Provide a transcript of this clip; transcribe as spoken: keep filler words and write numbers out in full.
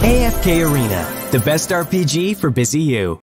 A F K Arena, the best R P G for busy you.